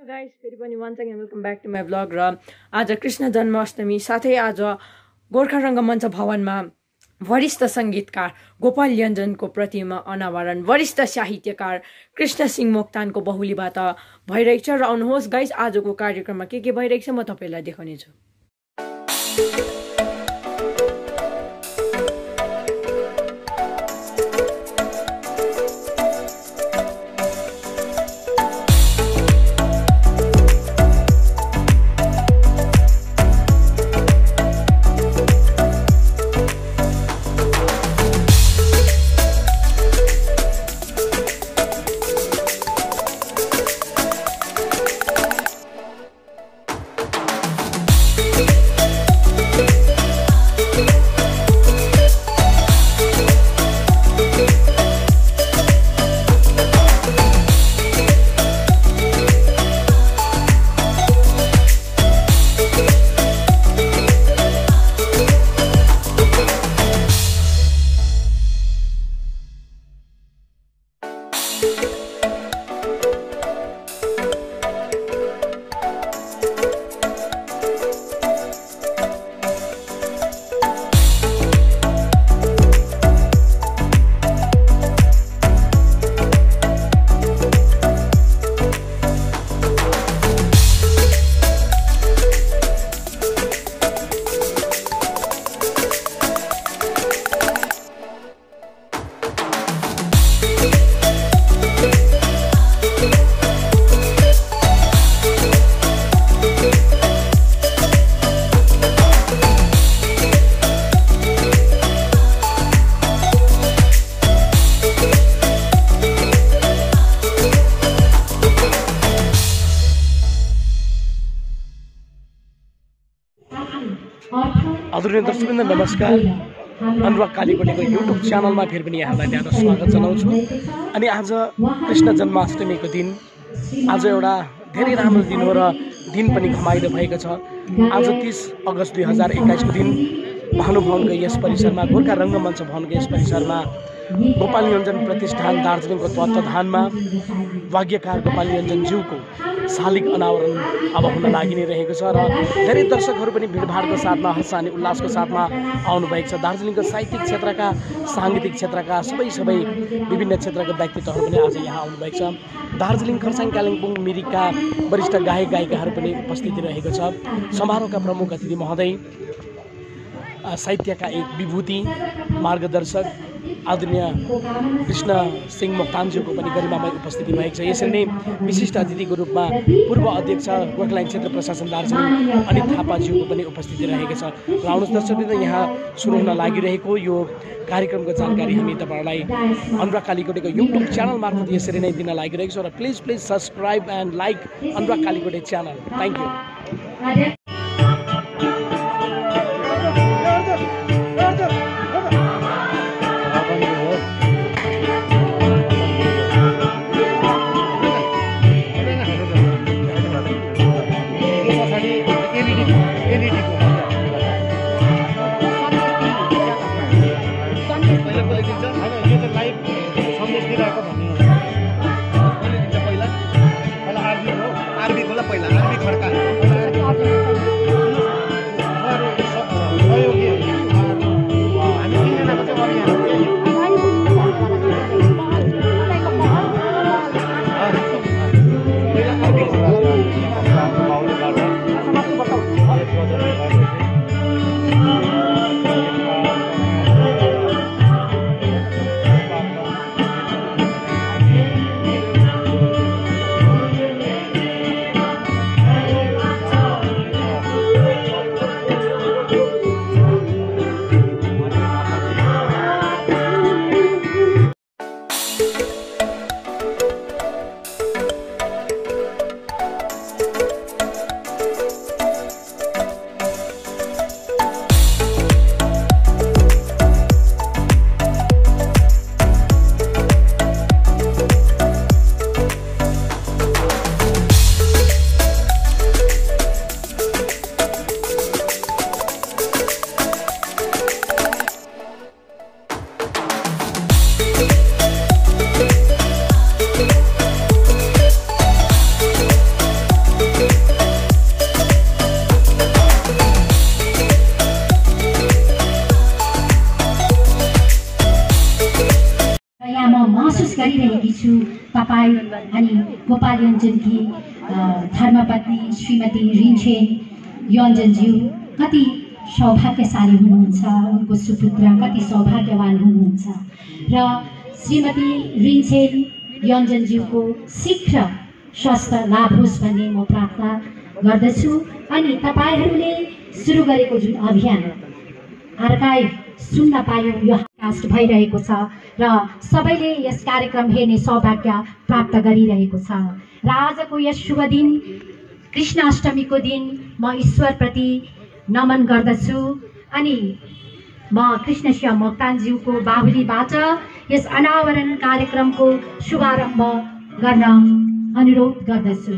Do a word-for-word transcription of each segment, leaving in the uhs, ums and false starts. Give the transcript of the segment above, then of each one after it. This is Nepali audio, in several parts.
Hello guys, फेरि पनि once again welcome back to my vlog र आज कृष्ण जन्माष्टमी साथै आज गोर्खा रंगमञ्च भवनमा वरिष्ठ संगीतकार गोपाल यन्जनको प्रतिमा अनावरण वरिष्ठ साहित्यकार कृष्ण सिंह मोक्तानको बहुलीबाट भइरहेछ र आउनुहोस् गाइस आजको कार्यक्रममा के के भइरहेछ म तपाईलाई देखाउने छु। आदरणीय दर्शकवृन्द नमस्कार। अनुराग कालीकोटेको युट्युब च्यानलमा फेरि पनि यहाँलाई ल्याएर स्वागत जनाउँछु। अनि आज कृष्ण जन्माष्टमीको दिन आज एउटा धेरै राम्रो दिन हो र दिन पनि घमाइलो भएको छ। आज तीस अगस्त दुई हजार एक्काइसको दिन भानुभवनको यस परिसरमा गोर्खा रङ्गमञ्च भवनको यस परिसरमा गोपाल यन्जन प्रतिष्ठान दार्जिलिङको तत्त्वावधानमा वाग्यकार गोपाल यन्जनज्यूको शालिग अनावरण अब हुन लागि नै रहेको छ र धेरै दर्शकहरू पनि भिडभाडको साथमा हर्ष अनि उल्लासको साथमा आउनुभएको छ। दार्जिलिङको साहित्यिक क्षेत्रका साङ्गीतिक क्षेत्रका सबै सबै विभिन्न क्षेत्रका व्यक्तित्वहरू पनि आज यहाँ आउनुभएको छ। दार्जिलिङ खरसाङ कालिम्पोङ मिरिकका वरिष्ठ गायक गायिकाहरू पनि उपस्थिति रहेको छ। समारोहका प्रमुख अतिथि महोदय साहित्यका एक विभूति मार्गदर्शक आदरणीय कृष्ण सिंह मोक्तानज्यूको पनि गरिमामय उपस्थिति भएको छ। यसरी नै विशिष्ट अतिथिको रूपमा पूर्व अध्यक्ष गोर्खाल्यान्ड क्षेत्र प्रशासन दार्जिलिङ अनित थापाज्यूको पनि उपस्थिति रहेको छ। र आउनुहोस् दर्शकवृन्द यहाँ सुरु हुन लागिरहेको यो कार्यक्रमको जानकारी हामी तपाईँहरूलाई अनुराग कालीकोटेको युट्युब च्यानल मार्फत यसरी नै दिन लागिरहेको छ र please please subscribe and like Anurag Kalikote channel. Thank you. गरिरहेकी छु। तपाईँ अनि गोपाल योन्जनकी धर्मपत्नी श्रीमती रिन्छेन योन्जनज्यू कति सौभाग्यशाली हुनुहुन्छ, उनको सुपुत्र कति सौभाग्यवान हुनुहुन्छ र श्रीमती रिन्छेन योन्जनज्यूको शीघ्र स्वास्थ्य लाभ होस् भन्ने म प्रार्थना गर्दछु। अनि तपाईँहरूले सुरु गरेको जुन अभियान आर्काइभ सुन्न पायौँ, यो कास्ट भइरहेको छ र सबैले यस कार्यक्रम हेर्ने सौभाग्य प्राप्त गरिरहेको छ र आजको यस शुभ दिन कृष्णाष्टमीको दिन म ईश्वरप्रति नमन गर्दछु अनि म कृष्णसिंह मोक्तानज्यूको बाहुलीबाट यस अनावरण कार्यक्रमको शुभारम्भ गर्न अनुरोध गर्दछु।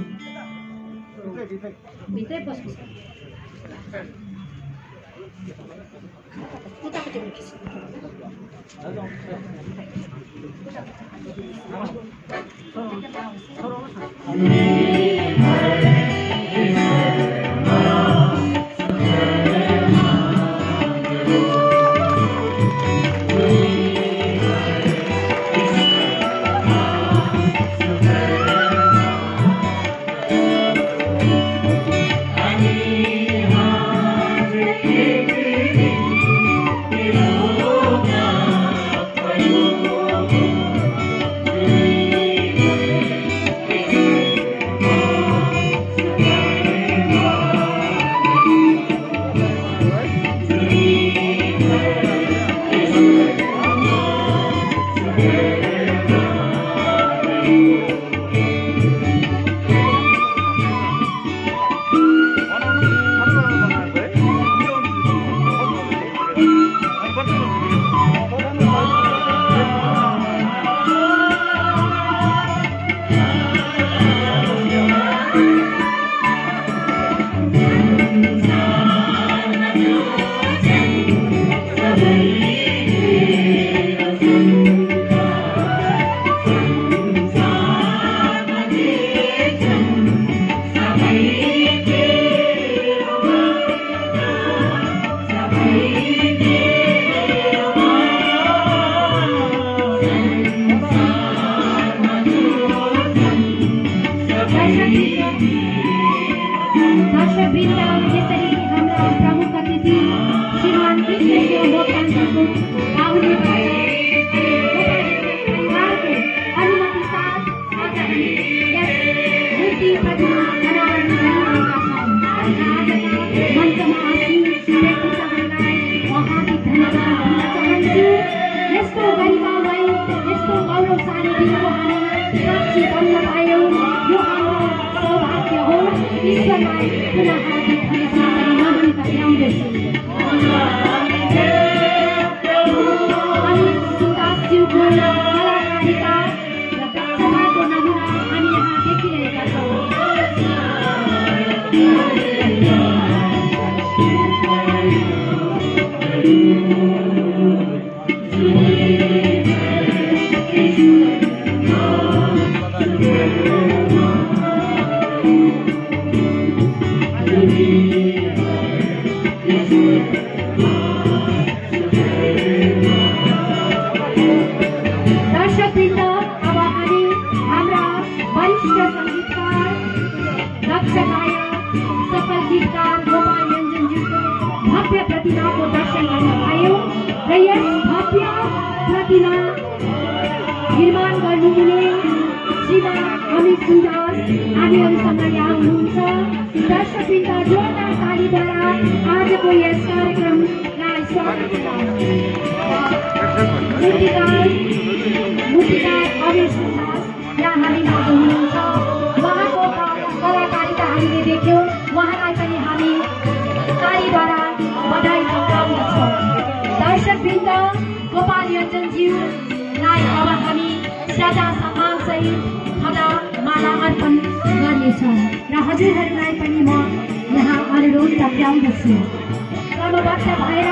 गोपाल योन्जनज्यूलाई अब हामी सदा सम्मानसहित खदा माला अर्पण गर्नेछौँ र हजुरहरूलाई पनि म यहाँ अनुरोध टक्राउँदछु। क्रमबद्ध भएर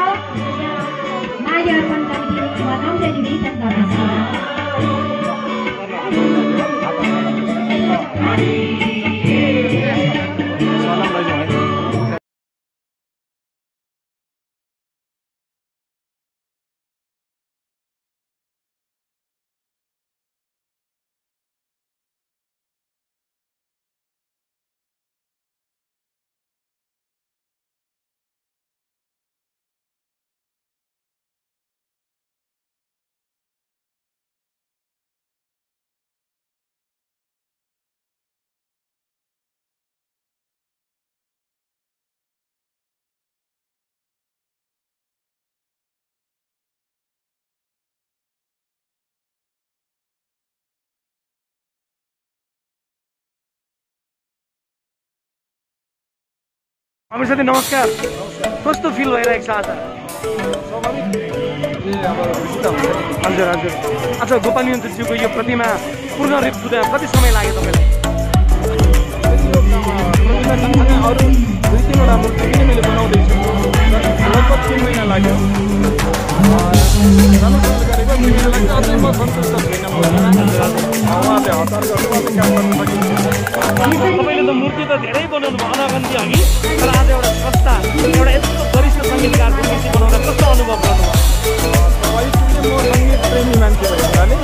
माला अर्पण गर्ने म नम्र निवेदन गर्दछु। अमिर साथी नमस्कार। कस्तो फिल भइरहेको छ आज? हजुर हजुर। अच्छा, गोपाल यन्त्रज्यूको यो प्रतिमा पूर्ण रूप हुँदा कति समय लाग्यो तपाईँलाई? अरू दुई तिनवटा मूर्ति पनि मैले बनाउँदैछु, लगभग तिन महिना लाग्यो। राम्रोसँग गरेको तिन महिना लाग्यो। अझै म सन्तुष्ट छैन। उहाँले हतार गर्नु उहाँले काम गर्नु सकिन्छ। तपाईँले त मूर्ति त धेरै बनाउनु भयो अनगन्ती अघि, तर आज एउटा संस्था एउटा यस्तो वरिष्ठ सङ्गीतकारको मूर्ति बनाउँदा कस्तो अनुभव गर्नुभयो? म सङ्गीत प्रेमी मान्छे भएको हुनाले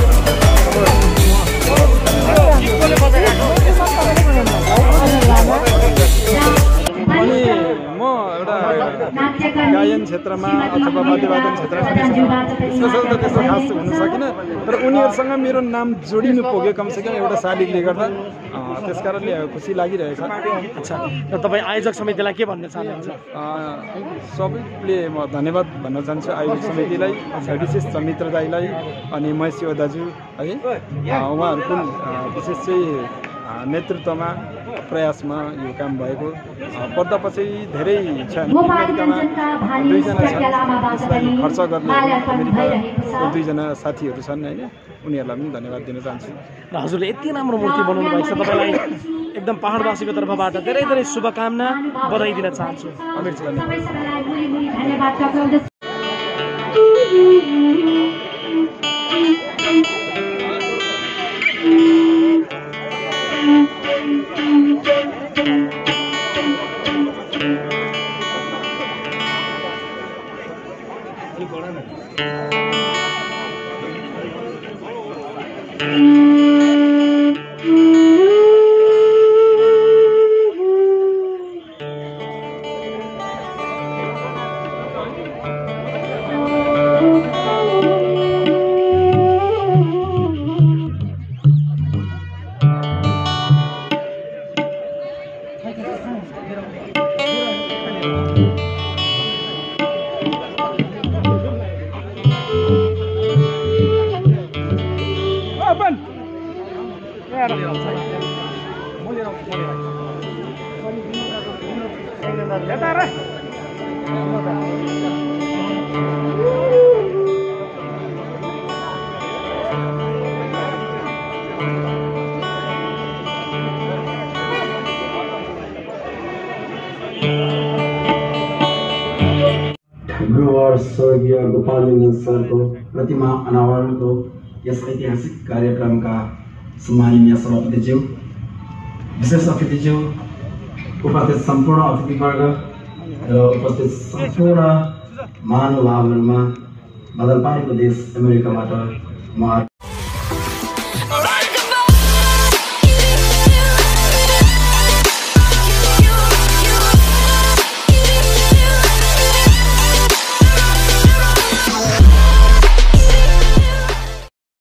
अनि म एउटा गायन क्षेत्रमा अथवा वाद्यवादन क्षेत्रमा स्पेसल त त्यस्तो खास हुन सकिनँ, तर उनीहरूसँग मेरो नाम जोडिनु पुग्यो कमसेकम एउटा शालिगले गर्दा। त्यस कारणले खुसी लागिरहेछ। अच्छा, र तपाईँ आयोजक समितिलाई के भन्न चाहनुहुन्छ? सबैले म धन्यवाद भन्न चाहन्छु आयोजक समितिलाई, विशेष छ मित्र दाईलाई अनि महेश्वर दाजु है, उहाँहरूको विशेष चाहिँ नेतृत्वमा प्रयासमा यो काम भएको। पर्दा पछि धेरै छ, अमेरिकामा दुईजना छन् यसलाई खर्च गर्ने अमेरिकाको दुईजना साथीहरू छन् होइन, उनीहरूलाई पनि धन्यवाद दिन चाहन्छु। र हजुरले यति राम्रो मूर्ति बनाउनु भएको छ, तपाईँलाई एकदम पहाडवासीको तर्फबाट धेरै धेरै शुभकामना बधाई दिन चाहन्छु। गुरुवार स्वर्गीय गोपाल सरको प्रतिमा अनावरणको यस ऐतिहासिक कार्यक्रमका सम्माननीय सभापतिज्यू, विशेष अतिथिज्यू, उपस्थित सम्पूर्ण अतिथिवर्ग र उपस्थित सम्पूर्ण महानुभावहरूमा बदलपाएको देश अमेरिकाबाट म